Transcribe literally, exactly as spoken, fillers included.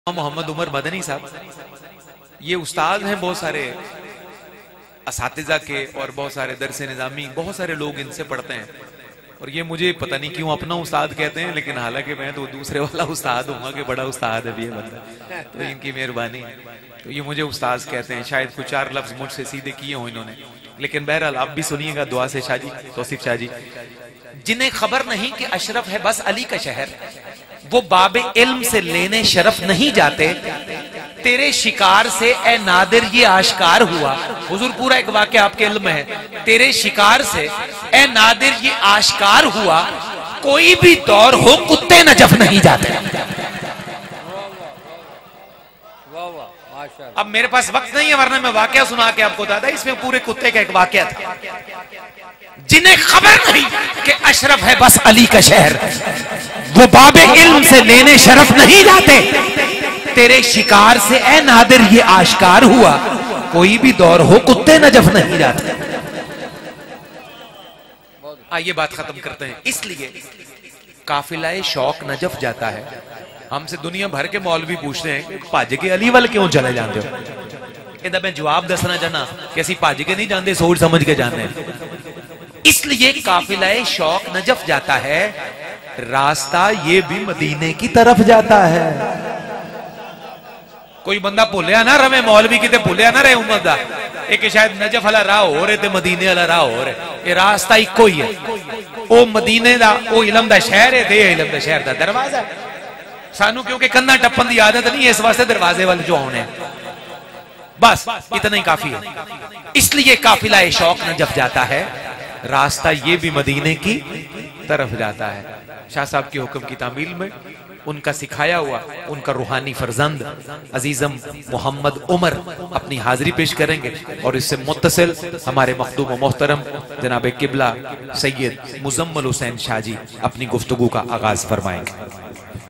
मोहम्मद उमर मदनी साहब ये उस्ताद हैं बहुत सारे असातिज़ा के और बहुत सारे दरसे निज़ामी, बहुत सारे लोग इनसे पढ़ते हैं और ये मुझे पता नहीं क्यों अपना उस्ताद कहते हैं, लेकिन हालांकि मैं तो दूसरे वाला उस्ताद हूँ कि बड़ा उस्ताद है ये बंदा, तो इनकी मेहरबानी। तो ये मुझे उस्ताद कहते हैं, शायद कुछ चार लफ्ज मुझसे सीधे किए हों इन्होंने, लेकिन बहरहाल आप भी सुनिएगा दुआ से। शाह जी, तौसीफ शाह जी, जिन्हें खबर नहीं कि अशरफ है बस अली का शहर, वो बाबे इल्म से लेने शरफ नहीं जाते, तेरे शिकार से ए नादिर ये आश्कार हुआ। हुजूर पूरा एक वाक़या आपके इल्म में है, तेरे शिकार से ए नादिर ये आश्कार हुआ, कोई भी दौर हो कुत्ते नजफ नहीं जाते। अब मेरे पास वक्त नहीं है वरना मैं वाक़या सुना के आपको बताता, इसमें पूरे कुत्ते का एक वाक़या था। जिन्हें खबर नहीं कि अशरफ है बस अली का शहर, वो बाबे इल्म से लेने शरफ नहीं जाते, तेरे शिकार से ए नादिर ये आश्कार हुआ, कोई भी दौर हो कुत्ते नजफ नहीं जाते। आइए बात खत्म करते हैं। इसलिए काफिलाए शौक नजफ जाता है। हमसे दुनिया भर के मौलवी पूछते हैं भज के अली वाल क्यों चले जाते हो, कहता मैं जवाब दसना चाहना कि असि भज के नहीं जाते, सोच समझ के जाते हैं। इसलिए काफिलाए शौक नजफ जाता है, रास्ता ये भी मदीने की तरफ जाता है। कोई बंदा भूलिया ना रवे, मौलवी किते भूलिया ना रहे उम्मत दा, एक शायद नजफ वाला राह हो रहे ते मदीने वाला राह हो रहे, ये रास्ता इको ही है। ओ मदीने दा ओ इलम दा शहर है, ते इलम दा शहर दा दरवाजा है। सानू क्योंकि कंधा टप्पन की आदत नहीं है, इस वास्ते दरवाजे वाले जो आने, बस इतना ही काफी है। इसलिए काफिला शौक नजफ जाता है, रास्ता ये भी मदीने की तरफ जाता है। शाह साहब के हुक्म की तामील में उनका सिखाया हुआ उनका रूहानी फरजंद अजीजम मोहम्मद उमर अपनी हाजिरी पेश करेंगे और इससे मुत्तसिल हमारे मखदूम मोहतरम जनाब किबला सैयद मुजम्मल हुसैन शाह जी अपनी गुफ्तगू का आगाज फरमाएंगे।